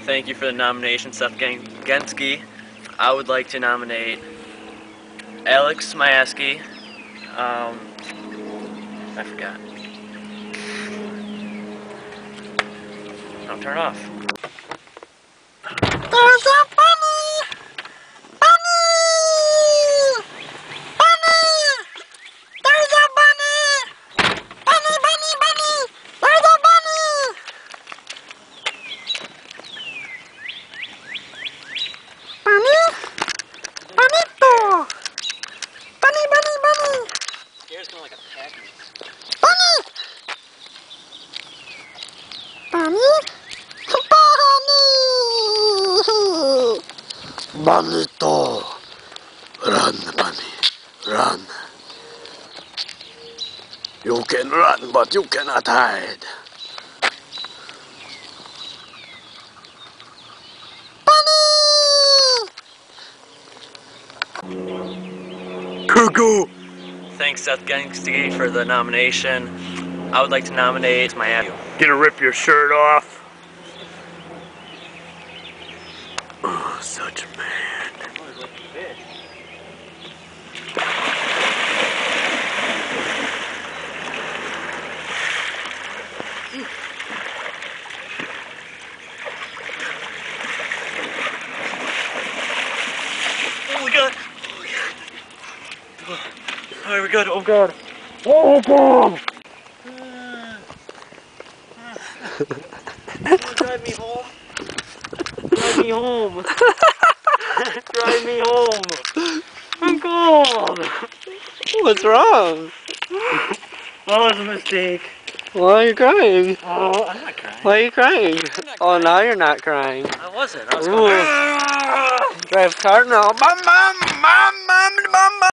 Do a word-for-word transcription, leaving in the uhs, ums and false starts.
thank you for the nomination, Seth Genski. I would like to nominate Alex Mayaski. Um, I forgot. Don't turn off. There's a bunny! Bunny! Bunny! There's a bunny! Bunny, bunny, bunny! There's a bunny! Bunny? Bonito! Bunny, bunny, bunny! Hair's going like a package. Bunny! Bunny? Bunny! Bonito! Run, bunny, run. You can run, but you cannot hide. Bunny! Cuckoo! Thanks, Seth Genski, for the nomination. I would like to nominate Miami. Gonna rip your shirt off. Oh, such a man. Oh my god! Alright, we're good. Oh god. Oh god! Drive me home. Drive me home. Drive me home. Oh god! What's wrong? Oh, it's a mistake. Why are you crying? Oh, I'm not crying. Why are you crying? crying. Oh, now you're not crying. I wasn't. I was Ooh. going. Drive car now. Bum, bum, bum, bum, bum, bum.